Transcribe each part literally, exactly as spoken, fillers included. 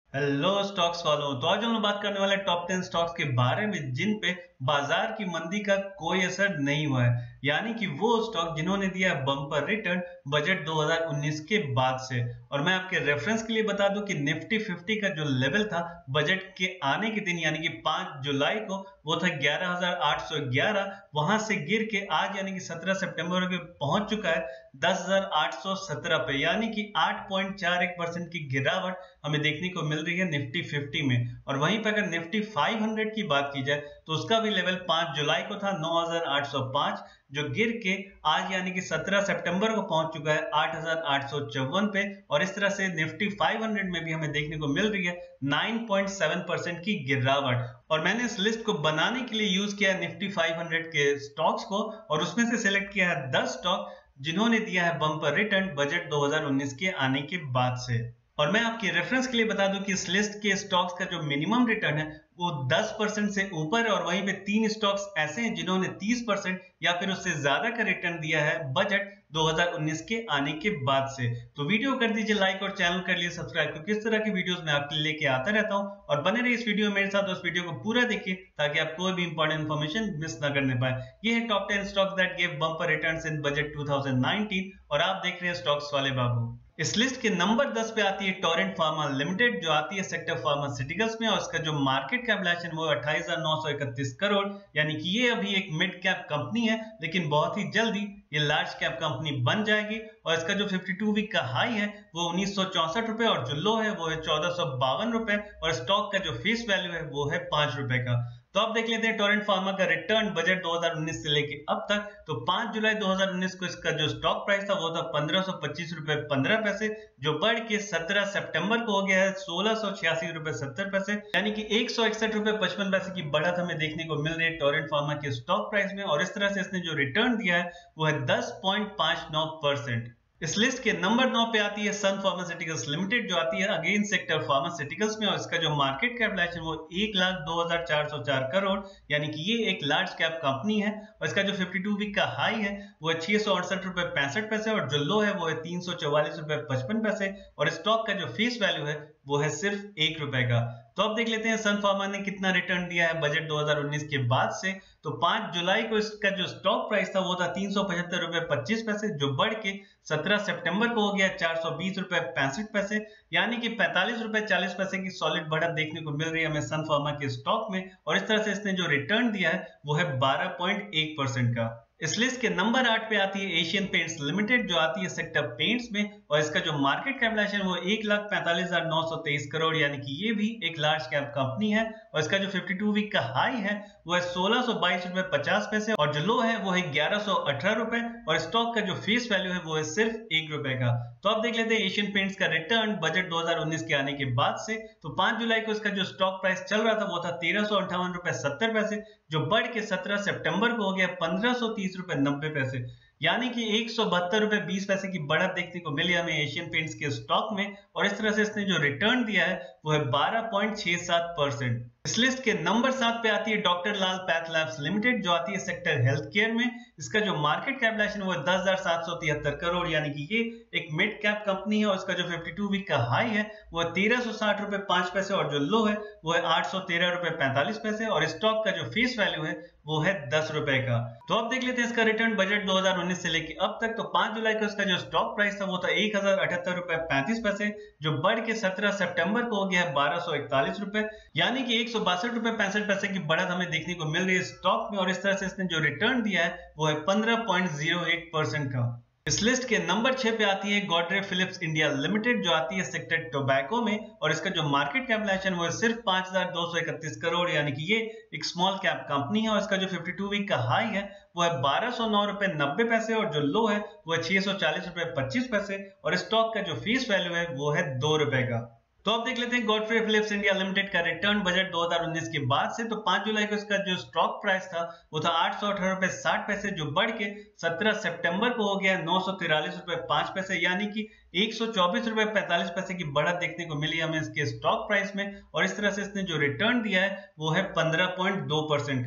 Hello stocks वालों। तो आज हम लोग बात करने वाले टॉप टेन स्टॉक्स के बारे में जिन पे बाजार की मंदी का कोई असर नहीं हुआ है, यानी कि वो स्टॉक जिन्होंने दिया बम्पर रिटर्न बजट दो हज़ार उन्नीस के बाद से। और मैं आपके रेफरेंस के लिए बता दूं कि निफ्टी फिफ्टी का जो लेवल था बजट के आने के दिन यानी कि पांच जुलाई को वो था ग्यारह हज़ार आठ सौ ग्यारह, वहां से गिर के आज यानी कि सत्रह सितंबर को पहुंच चुका है दस हज़ार आठ सौ सत्रह पे, यानी कि आठ पॉइंट चार एक परसेंट की गिरावट हमें देखने को मिल रही है निफ्टी फिफ्टी में। और वहीं पर अगर निफ्टी पाँच सौ की बात की जाए तो उसका भी लेवल पांच जुलाई को था नौ हज़ार आठ सौ पाँच, जो गिर के आज यानी कि सत्रह सितंबर को पहुंच चुका है आठ हज़ार आठ सौ चौवन पे। और इस तरह से निफ्टी पाँच सौ में भी हमें देखने को मिल रही है नौ पॉइंट सात परसेंट की गिरावट। और मैंने इस लिस्ट को बनाने के लिए यूज किया है निफ्टी पाँच सौ के स्टॉक्स को, और उसमें से सिलेक्ट किया है दस स्टॉक जिन्होंने दिया है बम्पर रिटर्न बजट दो हज़ार उन्नीस के आने के बाद से। और मैं आपके रेफरेंस के लिए बता दूं कि इस लिस्ट के स्टॉक्स का जो मिनिमम रिटर्न है वो दस परसेंट से ऊपर है, और वहीं पे तीन स्टॉक्स ऐसे हैं जिन्होंने तीस परसेंट या फिर उससे ज्यादा का रिटर्न दिया है बजट दो हज़ार उन्नीस के आने के बाद से। तो वीडियो कर दीजिए लाइक और चैनल कर लीजिए सब्सक्राइब, क्योंकि इस तरह की वीडियोस मैं आपके लिए लेके आता रहता हूं। और बने रहिए इस वीडियो मेरे साथ, उस वीडियो को पूरा देखिए ताकि आप कोई भी इंपॉर्टेंट इन्फॉर्मेशन मिस ना करने पाए। ये है top ten stocks that give bumper returns in budget दो हज़ार उन्नीस, और आप देख रहे हैं स्टॉक्स वाले बाबू। इस लिस्ट के नंबर दस पे आती है टोरेंट फार्मा लिमिटेड, जो आती है सेक्टर फार्मास्यूटिकल्स में, और इसका जो मार्केट कैपिटलाइजेशन वो अट्ठाईस हज़ार नौ सौ इकतीस करोड़, यानी कि ये अभी एक मिड कैप कंपनी है, लेकिन बहुत ही जल्दी ये लार्ज कैप कंपनी बन जाएगी। और इसका जो बावन वीक का हाई है वो उन्नीस सौ चौसठ रुपए, और जो लो है वो है चौदह सौ बावन रुपए, और स्टॉक का जो फेस वैल्यू है वो है पांच रुपए का। तो अब देख लेते हैं टोरेंट फार्मा का रिटर्न बजट दो हज़ार उन्नीस से लेके अब तक। तो पांच जुलाई दो हज़ार उन्नीस को इसका जो स्टॉक प्राइस था वो था पंद्रह सौ पच्चीस रुपए पंद्रह पैसे, जो बढ़ के सत्रह सितंबर को हो गया है सोलह सौ छियासी रुपए सत्तर पैसे, यानी कि एक सौ इकसठ रुपए पचपन पैसे की बढ़त हमें देखने को मिल रही है टोरेंट फार्मा के स्टॉक प्राइस में। और इस तरह से इसने जो रिटर्न दिया है वो है दस पॉइंट पांच नौ परसेंट। इस लिस्ट के नंबर नौ पे आती है सन फार्मास्यूटिकल्स लिमिटेड, जो आती है अगेन सेक्टर फार्मास्यूटिकल्स में, और इसका जो मार्केट कैपिटलाइजेशन वो एक लाख दो हजार चार सौ चार करोड़, यानी कि ये एक लार्ज कैप कंपनी है। और इसका जो बावन वीक का हाई है वो है छह सौ अड़सठ रुपए पैंसठ पैसे, और जो लो है वो है तीन सौ चौवालीस रुपए पचपन पैसे, और स्टॉक का जो फेस वैल्यू है वो है सिर्फ एक रुपए का। तो अब देख लेते हैं सन फार्मा ने कितना रिटर्न दिया है बजट दो हज़ार उन्नीस के बाद से। तो पांच जुलाई को इसका जो स्टॉक प्राइस था वो था तीन सौ पचहत्तर रुपए पच्चीस पैसे, जो बढ़ के सत्रह सितंबर को हो गया चार सौ बीस रुपए पैंसठ पैसे, यानी कि पैंतालीस रुपए चालीस पैसे की सॉलिड बढ़त देखने को मिल रही है हमें सन फार्मा के स्टॉक में। और इस तरह से इसने जो रिटर्न दिया है वो है बारह पॉइंट एक परसेंट का। इस लिस्ट के नंबर आठ पे आती है एशियन पेंट्स लिमिटेड, जो आती है सेक्टर पेंट्स में, और इसका जो मार्केट कैपिटलाइजेशन वो एक लाख पैंतालीस हजार नौ सौ तेईस करोड़, यानी कि ये भी एक लार्ज कैप कंपनी है। और इसका जो बावन वीक का हाई है वो है सोलह सौ बाईस रुपए पचास पैसे, और जो लो है वो है ग्यारह सौ अठारह रुपए, और स्टॉक का जो फेस वैल्यू है वो है सिर्फ एक रुपए का। तो अब देख लेते हैं एशियन पेंट्स का रिटर्न बजट दो हज़ार उन्नीस के आने के बाद से। तो पांच जुलाई को इसका जो स्टॉक प्राइस चल रहा था वो था तेरह सौ अंठावन रुपए सत्तर पैसे, जो बढ़ के सत्रह सितंबर को हो गया पंद्रह सौ तीस रुपए नब्बे पैसे, यानी कि एक सौ बहत्तर रुपए बीस पैसे की बढ़त देखने को मिली हमें एशियन पेंट्स के स्टॉक में। और इस तरह से इसने जो रिटर्न दिया है वो है बारह पॉइंट छह सात परसेंट। इस लिस्ट के नंबर सात पे आती है doctor Lal path labs limited, जो आती है सेक्टर हेल्थ केयर में। इसका जो मार्केट कैपिटलाइजेशन वो है दस हजार सात सौ तिहत्तर करोड़, यानी कि ये एक मिड कैप कंपनी है। और इसका जो बावन वीक का हाई है वो है तेरह सौ साठ रुपए पांच पैसे, और जो लो है वो है आठ सौ तेरह रुपए पैंतालीस पैसे, और स्टॉक का जो फेस वैल्यू है वो है दस रुपए का। तो अब देख लेते हैं इसका रिटर्न बजट दो हज़ार उन्नीस से लेके अब तक। तो पांच जुलाई को इसका जो स्टॉक प्राइस था वो था एक हजार अठहत्तर रुपए पैंतीस पैसे, जो बढ़ के सत्रह सितंबर को हो गया है बारह सौ इकतालीस रुपए, यानी कि एक सौ बासठ रुपए पैंसठ पैसे की बढ़त हमें देखने को मिल रही है स्टॉक में। और इस तरह से इसने जो रिटर्न दिया है वो है पंद्रह पॉइंट शून्य एक परसेंट का। इस लिस्ट के नंबर छह पे आती है गॉडरे फिलिप्स इंडिया लिमिटेड, जो आती है सेक्टर टोबैको में, और इसका जो मार्केट कैपिटलाइजेशन वो है सिर्फ पांच हजार दो सौ इकतीस करोड़, यानी कि ये एक स्मॉल कैप कंपनी है। और इसका जो बावन वीक का हाई है वो है बारह सौ नौ रुपए नब्बे पैसे, और जो लो है वो है छह सौ चालीस रुपए पच्चीस पैसे, और स्टॉक का जो फेस वैल्यू है वो है दो रुपए का। तो अब देख लेते हैं गॉडफ्रे फिलिप्स इंडिया लिमिटेड का रिटर्न बजट दो हज़ार उन्नीस के बाद से। तो पांच जुलाई को इसका जो स्टॉक प्राइस था वो था आठ सौ अठारह रुपए साठ पैसे, जो बढ़ के सत्रह सितंबर को हो गया नौ सौ तिरालीस रुपए पांच पैसे, यानी कि एक सौ चौबीस रुपए पैंतालीस पैसे की बढ़त देखने को मिली हमें इसके स्टॉक प्राइस में। और इस तरह से इसने जो रिटर्न दिया है वो है पंद्रह पॉइंट दो परसेंट का।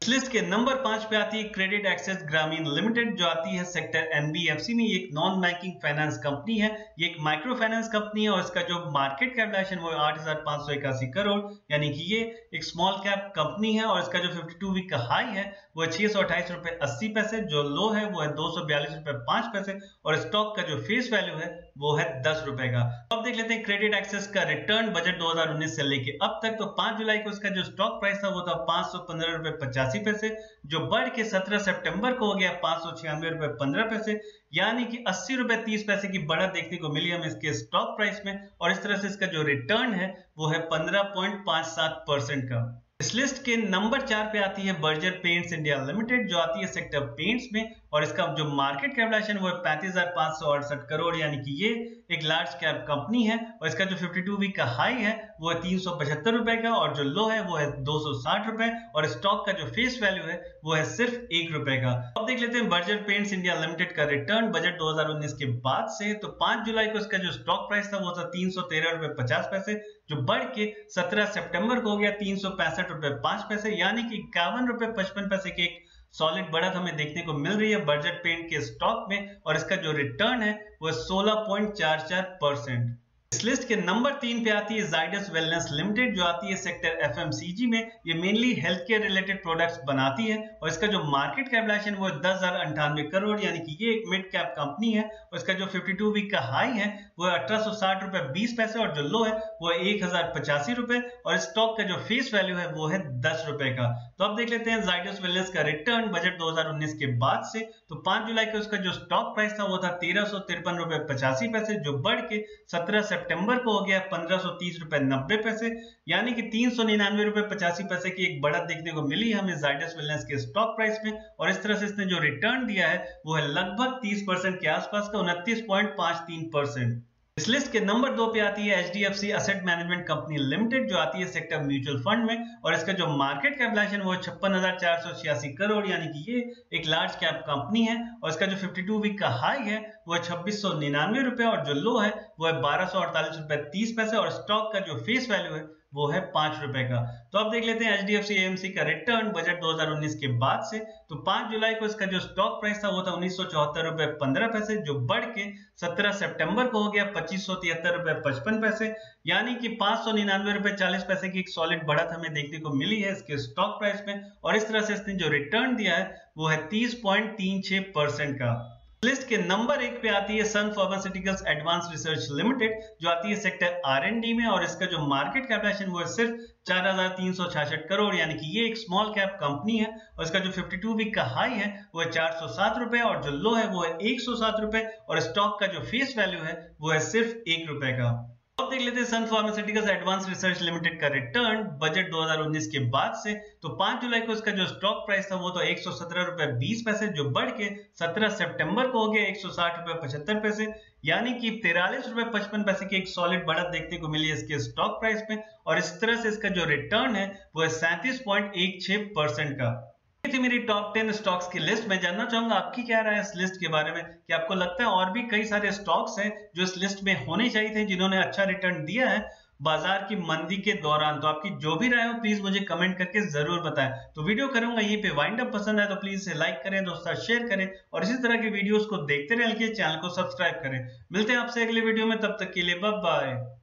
इस लिस्ट के नंबर पांच पे आती है क्रेडिट एक्सेस ग्रामीण लिमिटेड, जो आती है सेक्टर एनबीएफसी में। ये एक नॉन बैंकिंग फाइनेंस कंपनी है, ये एक माइक्रो फाइनेंस कंपनी है और इसका जो मार्केट कैपिटलाइजेशन वो आठ हजार पांच सौ इक्यासी करोड़, यानी कि ये एक स्मॉल कैप कंपनी है और इसका जो बावन वीक का हाई है वो है छह सौ अट्ठाईस रुपए अस्सी पैसे, जो लो है वो है दो सौ बयालीस रुपए पांच पैसे और स्टॉक का जो फेस वैल्यू है वो है दस रुपए का। अब देख लेते हैं क्रेडिट एक्सेस का रिटर्न बजट दो हजार उन्नीस से लेके अब तक। तो पांच जुलाई को इसका जो स्टॉक प्राइस था वो था पांच सौ पंद्रह रुपए पचासी पैसे, जो बढ़ के सत्रह सितंबर को हो गया पांच सौ छियानवे रुपए पंद्रह पैसे, यानी कि अस्सी रुपए तीस पैसे की बढ़त देखने को मिली हमें इसके स्टॉक प्राइस में। और इस तरह से इसका जो रिटर्न है वो है पंद्रह पॉइंट पांच सात परसेंट का। इस लिस्ट के नंबर चार पे आती है बर्जर पेंट्स इंडिया लिमिटेड, जो आती है सेक्टर पेंट्स में और इसका जो मार्केट कैपिटलाइजेशन वो है पैंतीस हजार पांच सौ अड़सठ करोड़, यानी कि ये एक लार्ज कैप कंपनी है और इसका जो बावन वीक का हाई है वो है तीन सौ पचहत्तर रुपए का और जो लो है वो है दो सौ साठ रुपए और स्टॉक का जो फेस वैल्यू है वो है सिर्फ एक रुपए का। अब देख लेते हैं बर्जर पेंट्स इंडिया लिमिटेड का रिटर्न बजट दो हजार उन्नीस के बाद से। तो पांच जुलाई को इसका जो स्टॉक प्राइस था वो था तीन सौ तेरह रुपए पचास पैसे, जो बढ़ के सत्रह सितंबर को हो गया तीन सौ पैंसठ रुपए पांच पैसे, यानी कि इक्यावन रुपए पचपन पैसे की एक सॉलिड बढ़त हमें देखने को मिल रही है बजट पेंट के स्टॉक में और इसका जो रिटर्न है वो सोलह पॉइंट चार चार परसेंट। इस लिस्ट के नंबर तीन पे आती है जाइडस वेलनेस लिमिटेड, जो आती है सेक्टर एफएमसीजी में। ये mainly health care related products बनाती है और इसका जो मार्केट कैपिटलाइजेशन वो दस हजार अंठानवे करोड़, यानी कि ये एक मिड कैप कंपनी है और इसका जो बावन वीक का हाई है वो अठारह सौ साठ रुपए बीस पैसे और जो लो है वो है एक हजार पचासी रुपए और स्टॉक का जो फेस वैल्यू है वो है दस रुपए का। तो अब देख लेते हैं जाइडस वेलनेस का रिटर्न बजट दो हजार उन्नीस के बाद से। तो पांच जुलाई को उसका जो स्टॉक प्राइस था वो था तेरह सौ तिरपन रुपए पचासी पैसे, जो बढ़ के सत्रह सितंबर को हो गया पंद्रह सौ तीस रुपए नब्बे पैसे, यानी कि तीन सौ निन्यानवे रुपए पचासी पैसे की एक बढ़त देखने को मिली हमें जाइडस वेलनेस के स्टॉक प्राइस में। और इस तरह से इसने जो रिटर्न दिया है वो है लगभग तीस परसेंट के आसपास का, उनतीस पॉइंट पांच तीन परसेंट। इस लिस्ट के नंबर दो पे आती है HDFC asset management company limited, जो आती है सेक्टर म्यूचुअल फंड में और इसका जो मार्केट कैपिटलाइजेशन वो छप्पन हजार चार सौ छियासी करोड़, यानी कि ये एक लार्ज कैप कंपनी है और इसका जो बावन वीक का हाई है वो है छब्बीस सौ निन्यानवे रुपए और जो लो है वो है बारह सौ अड़तालीस रुपए तीस पैसे और स्टॉक का जो फेस वैल्यू है वो है पांच रुपए का। तो अब देख लेते हैं एचडीएफसी एएमसी का रिटर्न बजट दो हजार उन्नीस के बाद से। तो पांच जुलाई को इसका जो स्टॉक प्राइस था वो था उन्नीस सौ चौहत्तर रुपए पंद्रह पैसे, जो बढ़ के सत्रह सितंबर को हो गया पच्चीस सौ तिहत्तर रुपए पचपन पैसे, यानी कि पांच सौ निन्यानवे रुपए चालीस पैसे की एक सॉलिड बढ़त हमें देखने को मिली है इसके स्टॉक प्राइस में। और इस तरह से इसने जो रिटर्न दिया है वो है तीस पॉइंट तीन छह परसेंट का। लिस्ट के नंबर एक पे आती है Sun pharmaceuticals advance research limited, जो आती है सेक्टर आर एंड डी में और इसका जो मार्केट कैपिटलाइजेशन वो है सिर्फ चार हजार तीन सौ छियासठ करोड़, यानी कि ये एक स्मॉल कैप कंपनी है और इसका जो बावन वीक का हाई है वो है चार सौ सात रुपए और जो लो है वो है एक सौ सात रुपए और स्टॉक का जो फेस वैल्यू है वो है सिर्फ एक रुपए का। अब देख लेते हैं Sun pharmaceuticals advance research limited का रिटर्न बजट दो हजार उन्नीस के बाद से। तो पांच जुलाई को इसका जो स्टॉक प्राइस था वो तो एक सौ सत्रह रुपए बीस पैसे, जो बढ़ के सत्रह सितंबर को हो गया एक सौ साठ रुपए पचहत्तर पैसे, यानी कि तिरालीस रुपए पचपन पैसे की एक सॉलिड बढ़त देखने को मिली है इसके स्टॉक प्राइस में। और इस तरह से इसका जो रिटर्न है वो है सैंतीस पॉइंट एक छह परसेंट का। ये थी मेरी टॉप टेन स्टॉक्स की लिस्ट। मैं जानना चाहूंगा आपकी क्या राय है इस लिस्ट के बारे में, कि आपको लगता है और भी कई सारे स्टॉक्स हैं जो इस लिस्ट में होने चाहिए थे जिन्होंने अच्छा रिटर्न दिया है बाजार की मंदी के दौरान। तो आपकी जो भी राय हो प्लीज मुझे कमेंट करके जरूर बताएं। तो वीडियो करूंगा यहीं पे वाइंड अप। पसंद आए तो प्लीज इसे लाइक करें, दोस्तों शेयर करें और इसी तरह के वीडियोस को देखते रहें, चैनल को सब्सक्राइब करें। मिलते हैं आपसे अगले वीडियो में, तब तक के लिए बाय बाय।